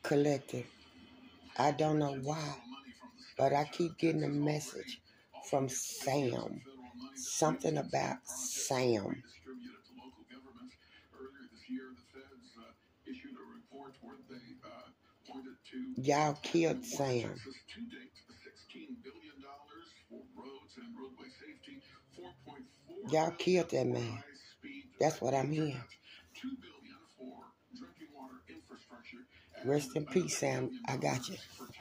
Collective. I don't know why, but I keep getting a message from Sam. Something about Sam. Y'all killed Sam. Y'all killed that man. That's what I'm hearing. Rest in peace, Sam. I got you.